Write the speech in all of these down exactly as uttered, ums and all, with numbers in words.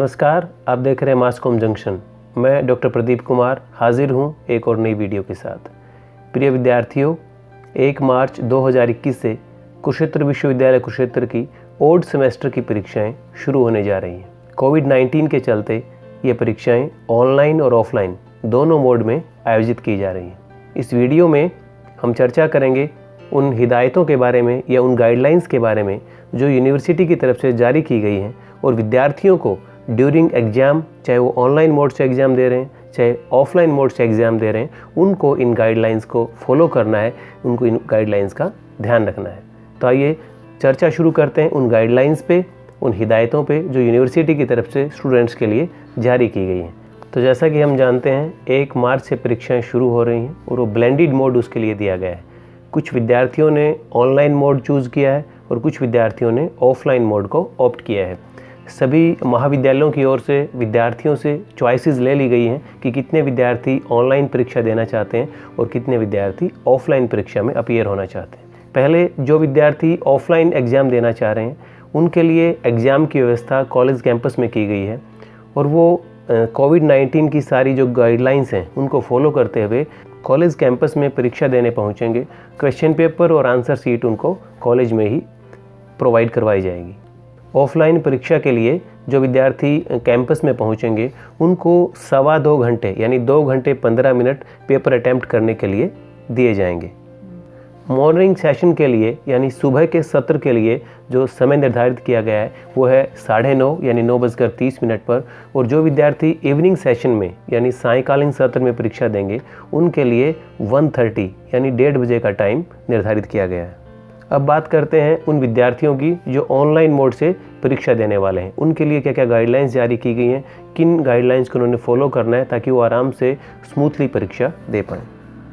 नमस्कार, आप देख रहे हैं मासकॉम जंक्शन। मैं डॉक्टर प्रदीप कुमार हाजिर हूं एक और नई वीडियो के साथ। प्रिय विद्यार्थियों, एक मार्च दो हज़ार इक्कीस से कुरुक्षेत्र विश्वविद्यालय कुरुक्षेत्र की ओड सेमेस्टर की परीक्षाएं शुरू होने जा रही हैं। कोविड नाइन्टीन के चलते ये परीक्षाएं ऑनलाइन और ऑफलाइन दोनों मोड में आयोजित की जा रही हैं। इस वीडियो में हम चर्चा करेंगे उन हिदायतों के बारे में या उन गाइडलाइंस के बारे में जो यूनिवर्सिटी की तरफ से जारी की गई हैं और विद्यार्थियों को ड्यूरिंग एग्ज़ाम, चाहे वो ऑनलाइन मोड से एग्ज़ाम दे रहे हैं चाहे ऑफलाइन मोड से एग्ज़ाम दे रहे हैं, उनको इन गाइडलाइंस को फॉलो करना है, उनको इन गाइडलाइंस का ध्यान रखना है। तो आइए चर्चा शुरू करते हैं उन गाइडलाइंस पे, उन हिदायतों पे जो यूनिवर्सिटी की तरफ से स्टूडेंट्स के लिए जारी की गई हैं। तो जैसा कि हम जानते हैं, एक मार्च से परीक्षाएं शुरू हो रही हैं और वो ब्लेंडेड मोड उसके लिए दिया गया है। कुछ विद्यार्थियों ने ऑनलाइन मोड चूज़ किया है और कुछ विद्यार्थियों ने ऑफलाइन मोड को ऑप्ट किया है। सभी महाविद्यालयों की ओर से विद्यार्थियों से चॉइसेस ले ली गई हैं कि कितने विद्यार्थी ऑनलाइन परीक्षा देना चाहते हैं और कितने विद्यार्थी ऑफलाइन परीक्षा में अपीयर होना चाहते हैं। पहले जो विद्यार्थी ऑफलाइन एग्ज़ाम देना चाह रहे हैं उनके लिए एग्ज़ाम की व्यवस्था कॉलेज कैंपस में की गई है और वो कोविड नाइन्टीन की सारी जो गाइडलाइंस हैं उनको फॉलो करते हुए कॉलेज कैंपस में परीक्षा देने पहुंचेंगे। क्वेश्चन पेपर और आंसर शीट उनको कॉलेज में ही प्रोवाइड करवाई जाएगी। ऑफलाइन परीक्षा के लिए जो विद्यार्थी कैंपस में पहुंचेंगे उनको सवा दो घंटे यानी दो घंटे पंद्रह मिनट पेपर अटैम्प्ट करने के लिए दिए जाएंगे। मॉर्निंग सेशन के लिए यानी सुबह के सत्र के लिए जो समय निर्धारित किया गया है वो है साढ़े नौ यानी नौ बजकर तीस मिनट पर, और जो विद्यार्थी इवनिंग सेशन में यानी सायंकालीन सत्र में परीक्षा देंगे उनके लिए वन थर्टी यानी डेढ़ बजे का टाइम निर्धारित किया गया है। अब बात करते हैं उन विद्यार्थियों की जो ऑनलाइन मोड से परीक्षा देने वाले हैं। उनके लिए क्या क्या गाइडलाइंस जारी की गई हैं, किन गाइडलाइंस को उन्होंने फॉलो करना है ताकि वो आराम से स्मूथली परीक्षा दे पाएँ।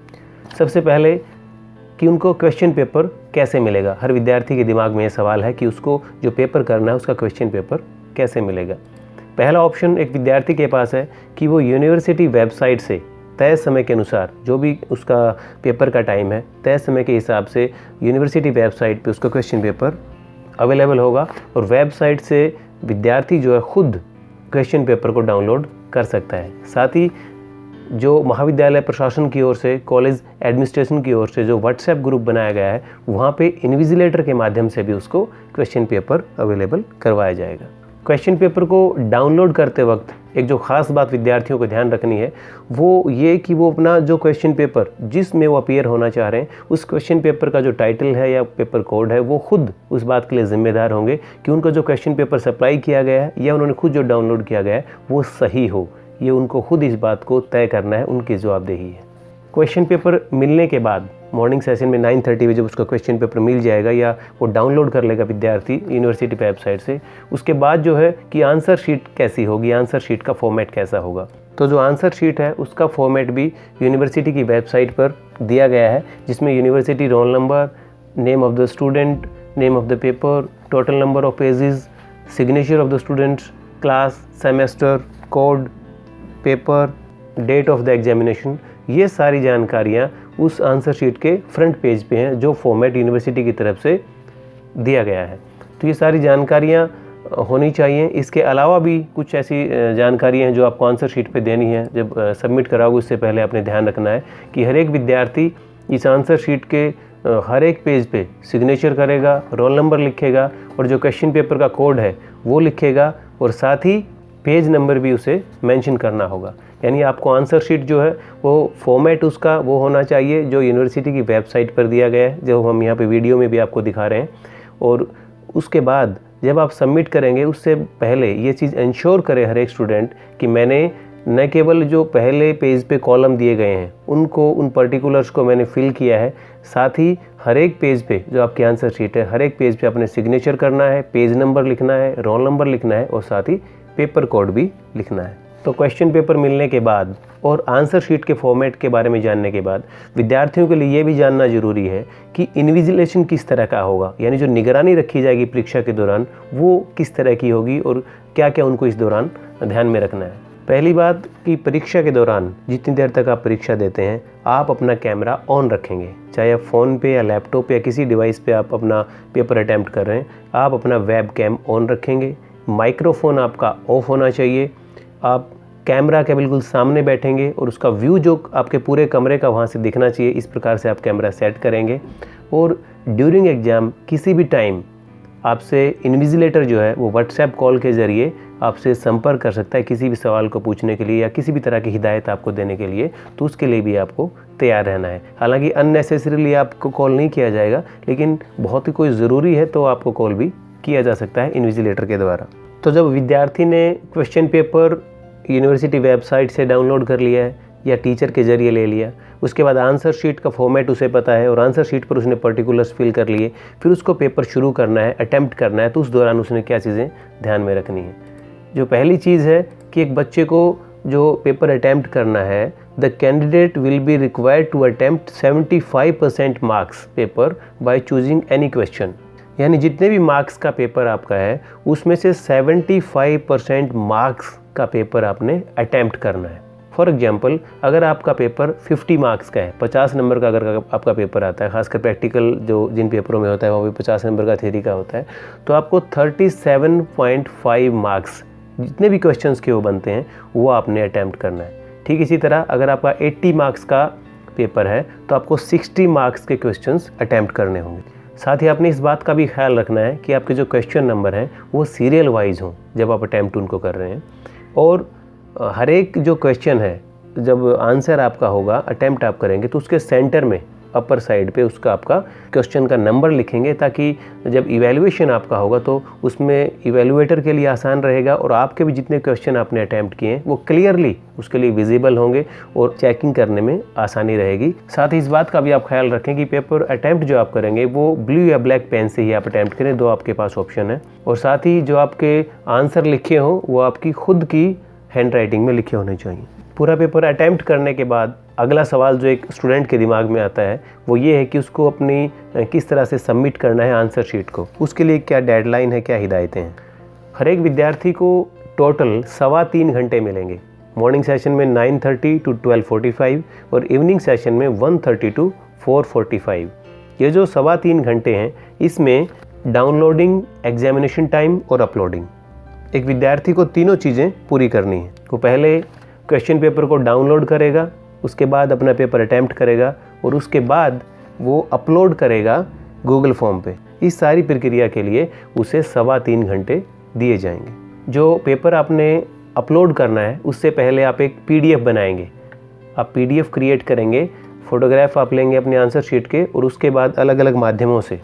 सबसे पहले कि उनको क्वेश्चन पेपर कैसे मिलेगा। हर विद्यार्थी के दिमाग में ये सवाल है कि उसको जो पेपर करना है उसका क्वेश्चन पेपर कैसे मिलेगा। पहला ऑप्शन एक विद्यार्थी के पास है कि वो यूनिवर्सिटी वेबसाइट से तय समय के अनुसार जो भी उसका पेपर का टाइम है तय समय के हिसाब से यूनिवर्सिटी वेबसाइट पे उसका क्वेश्चन पेपर अवेलेबल होगा और वेबसाइट से विद्यार्थी जो है खुद क्वेश्चन पेपर को डाउनलोड कर सकता है। साथ ही जो महाविद्यालय प्रशासन की ओर से, कॉलेज एडमिनिस्ट्रेशन की ओर से जो व्हाट्सएप ग्रुप बनाया गया है वहाँ पे इन्विजिलेटर के माध्यम से भी उसको क्वेश्चन पेपर अवेलेबल करवाया जाएगा। क्वेश्चन पेपर को डाउनलोड करते वक्त एक जो ख़ास बात विद्यार्थियों को ध्यान रखनी है वो ये कि वो अपना जो क्वेश्चन पेपर जिसमें वो अपीयर होना चाह रहे हैं उस क्वेश्चन पेपर का जो टाइटल है या पेपर कोड है वो खुद उस बात के लिए जिम्मेदार होंगे कि उनका जो क्वेश्चन पेपर सप्लाई किया गया है या उन्होंने खुद जो डाउनलोड किया गया है वो सही हो। ये उनको खुद इस बात को तय करना है, उनकी जवाबदेही है। क्वेश्चन पेपर मिलने के बाद मॉर्निंग सेशन में नाइन थर्टी बजे उसका क्वेश्चन पेपर मिल जाएगा या वो डाउनलोड कर लेगा विद्यार्थी यूनिवर्सिटी वेबसाइट से। उसके बाद जो है कि आंसर शीट कैसी होगी, आंसर शीट का फॉर्मेट कैसा होगा। तो जो आंसर शीट है उसका फॉर्मेट भी यूनिवर्सिटी की वेबसाइट पर दिया गया है, जिसमें university roll number, name of the student, name of the paper, total number of pages, signature of the students, class, semester, code, paper, date of the examination, ये सारी जानकारियाँ उस आंसर शीट के फ्रंट पेज पे हैं जो format university की तरफ से दिया गया है। तो ये सारी जानकारियाँ होनी चाहिए। इसके अलावा भी कुछ ऐसी जानकारियाँ हैं जो आपको आंसर शीट पे देनी है। जब सबमिट कराओगे उससे पहले आपने ध्यान रखना है कि हर एक विद्यार्थी इस आंसर शीट के हर एक पेज पे सिग्नेचर करेगा, रोल नंबर लिखेगा और जो क्वेश्चन पेपर का कोड है वो लिखेगा और साथ ही पेज नंबर भी उसे मेंशन करना होगा। यानी आपको आंसर शीट जो है वो फॉर्मेट उसका वो होना चाहिए जो यूनिवर्सिटी की वेबसाइट पर दिया गया है, जो हम यहाँ पे वीडियो में भी आपको दिखा रहे हैं। और उसके बाद जब आप सबमिट करेंगे उससे पहले ये चीज़ इंश्योर करे हर एक स्टूडेंट कि मैंने न केवल जो पहले पेज पे कॉलम दिए गए हैं उनको, उन पर्टिकुलर्स को मैंने फिल किया है, साथ ही हर एक पेज पे जो आपकी आंसर शीट है हर एक पेज पे अपने सिग्नेचर करना है, पेज नंबर लिखना है, रोल नंबर लिखना है और साथ ही पेपर कोड भी लिखना है। तो क्वेश्चन पेपर मिलने के बाद और आंसर शीट के फॉर्मेट के बारे में जानने के बाद विद्यार्थियों के लिए ये भी जानना जरूरी है कि इन्विजिलेशन किस तरह का होगा, यानी जो निगरानी रखी जाएगी परीक्षा के दौरान वो किस तरह की होगी और क्या क्या उनको इस दौरान ध्यान में रखना है। पहली बात कि परीक्षा के दौरान जितनी देर तक आप परीक्षा देते हैं आप अपना कैमरा ऑन रखेंगे, चाहे आप फ़ोन पे या लैपटॉप या किसी डिवाइस पे आप अपना पेपर अटैम्प्ट कर रहे हैं, आप अपना वेब कैम ऑन रखेंगे। माइक्रोफोन आपका ऑफ होना चाहिए। आप कैमरा के बिल्कुल सामने बैठेंगे और उसका व्यू जो आपके पूरे कमरे का वहाँ से दिखना चाहिए, इस प्रकार से आप कैमरा सेट करेंगे। और ड्यूरिंग एग्ज़ाम किसी भी टाइम आपसे इन्विजिलेटर जो है वो व्हाट्सएप कॉल के ज़रिए आपसे संपर्क कर सकता है किसी भी सवाल को पूछने के लिए या किसी भी तरह की हिदायत आपको देने के लिए, तो उसके लिए भी आपको तैयार रहना है। हालांकि अननेसेसरीली आपको कॉल नहीं किया जाएगा, लेकिन बहुत ही कोई ज़रूरी है तो आपको कॉल भी किया जा सकता है इन्विजिलेटर के द्वारा। तो जब विद्यार्थी ने क्वेश्चन पेपर यूनिवर्सिटी वेबसाइट से डाउनलोड कर लिया है या टीचर के ज़रिए ले लिया, उसके बाद आंसर शीट का फॉर्मेट उसे पता है और आंसर शीट पर उसने पर्टिकुलर्स फिल कर लिए, फिर उसको पेपर शुरू करना है, अटैम्प्ट करना है, तो उस दौरान उसने क्या चीज़ें ध्यान में रखनी है। जो पहली चीज़ है कि एक बच्चे को जो पेपर अटैम्प्ट करना है, the candidate will be required to attempt seventy five percent marks paper by choosing any question. यानी जितने भी मार्क्स का पेपर आपका है उसमें से सेवेंटी फाइव परसेंट मार्क्स का पेपर आपने अटैम्प्ट करना है। फॉर एग्जांपल, अगर आपका पेपर फिफ्टी मार्क्स का है, पचास नंबर का अगर आपका पेपर आता है, खासकर प्रैक्टिकल जो जिन पेपरों में होता है वो भी पचास नंबर का थ्योरी का होता है, तो आपको thirty seven point five marks जितने भी क्वेश्चंस के वो बनते हैं वो आपने अटैम्प्ट करना है। ठीक इसी तरह अगर आपका अस्सी मार्क्स का पेपर है तो आपको साठ मार्क्स के क्वेश्चंस अटैम्प्ट करने होंगे। साथ ही आपने इस बात का भी ख्याल रखना है कि आपके जो क्वेश्चन नंबर हैं वो सीरियल वाइज हों जब आप अटैम्प्ट उनको कर रहे हैं। और हर एक जो क्वेश्चन है जब आंसर आपका होगा, अटैम्प्ट आप करेंगे, तो उसके सेंटर में अपर साइड पे उसका आपका क्वेश्चन का नंबर लिखेंगे, ताकि जब इवैल्यूएशन आपका होगा तो उसमें इवैल्यूएटर के लिए आसान रहेगा और आपके भी जितने क्वेश्चन आपने अटैम्प्ट किए हैं वो क्लियरली उसके लिए विजिबल होंगे और चेकिंग करने में आसानी रहेगी। साथ ही इस बात का भी आप ख्याल रखें कि पेपर अटैम्प्ट जो आप करेंगे वो ब्लू या ब्लैक पेन से ही आप अटैम्प्ट करें, दो आपके पास ऑप्शन है। और साथ ही जो आपके आंसर लिखे हों वो आपकी खुद की हैंड राइटिंग में लिखे होने चाहिए। पूरा पेपर अटैम्प्ट करने के बाद अगला सवाल जो एक स्टूडेंट के दिमाग में आता है वो ये है कि उसको अपनी किस तरह से सबमिट करना है आंसर शीट को, उसके लिए क्या डेडलाइन है, क्या हिदायतें हैं। हर एक विद्यार्थी को टोटल सवा तीन घंटे मिलेंगे। मॉर्निंग सेशन में nine thirty to twelve forty five और इवनिंग सेशन में one thirty to four forty five. ये जो सवा तीन घंटे हैं इसमें डाउनलोडिंग, एग्जामिनेशन टाइम और अपलोडिंग, एक विद्यार्थी को तीनों चीज़ें पूरी करनी है। वो पहले क्वेश्चन पेपर को डाउनलोड करेगा, उसके बाद अपना पेपर अटैम्प्ट करेगा और उसके बाद वो अपलोड करेगा गूगल फॉर्म पे। इस सारी प्रक्रिया के लिए उसे सवा तीन घंटे दिए जाएंगे। जो पेपर आपने अपलोड करना है उससे पहले आप एक पीडीएफ बनाएंगे। आप पीडीएफ क्रिएट करेंगे, फ़ोटोग्राफ आप लेंगे अपने आंसर शीट के और उसके बाद अलग अलग माध्यमों से,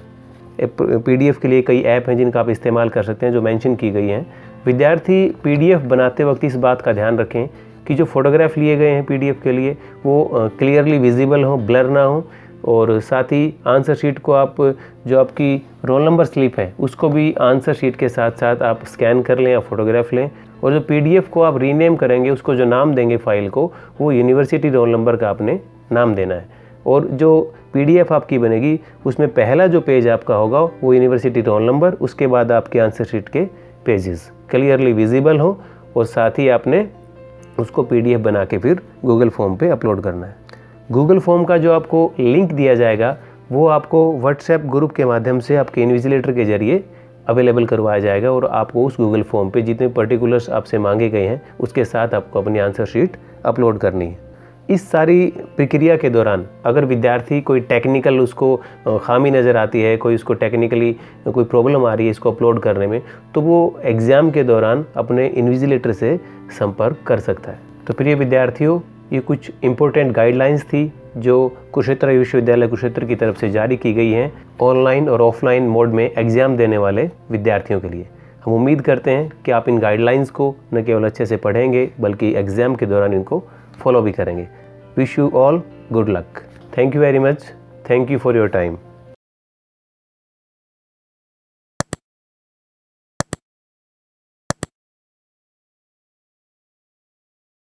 पीडीएफ के लिए कई ऐप हैं जिनका आप इस्तेमाल कर सकते हैं जो मेंशन की गई हैं। विद्यार्थी पीडीएफ बनाते वक्त इस बात का ध्यान रखें कि जो फ़ोटोग्राफ लिए गए हैं पीडीएफ के लिए वो क्लियरली विजिबल हो, ब्लर ना हो। और साथ ही आंसर शीट को आप जो आपकी रोल नंबर स्लिप है उसको भी आंसर शीट के साथ साथ आप स्कैन कर लें या फ़ोटोग्राफ लें। और जो पीडीएफ को आप रीनेम करेंगे, उसको जो नाम देंगे फाइल को, वो यूनिवर्सिटी रोल नंबर का आपने नाम देना है। और जो पीडीएफ आपकी बनेगी उसमें पहला जो पेज आपका होगा वो यूनिवर्सिटी रोल नंबर, उसके बाद आपके आंसर शीट के पेजेस क्लियरली विजिबल हो और साथ ही आपने उसको पीडीएफ बना के फिर गूगल फॉर्म पे अपलोड करना है। गूगल फॉर्म का जो आपको लिंक दिया जाएगा वो आपको व्हाट्सएप ग्रुप के माध्यम से आपके इन्विजिलेटर के जरिए अवेलेबल करवाया जाएगा और आपको उस गूगल फॉर्म पे जितने पर्टिकुलर्स आपसे मांगे गए हैं उसके साथ आपको अपनी आंसर शीट अपलोड करनी है। इस सारी प्रक्रिया के दौरान अगर विद्यार्थी कोई टेक्निकल उसको खामी नज़र आती है, कोई उसको टेक्निकली कोई प्रॉब्लम आ रही है इसको अपलोड करने में, तो वो एग्ज़ाम के दौरान अपने इन्विजिलेटर से संपर्क कर सकता है। तो प्रिय विद्यार्थियों, ये कुछ इम्पोर्टेंट गाइडलाइंस थी जो कुरुक्षेत्र विश्वविद्यालय कुरुक्षेत्र की तरफ से जारी की गई हैं ऑनलाइन और ऑफलाइन मोड में एग्ज़ाम देने वाले विद्यार्थियों के लिए। हम उम्मीद करते हैं कि आप इन गाइडलाइंस को न केवल अच्छे से पढ़ेंगे बल्कि एग्ज़ाम के दौरान इनको फॉलो भी करेंगे। Wish you all good luck. Thank you very much. Thank you for your time.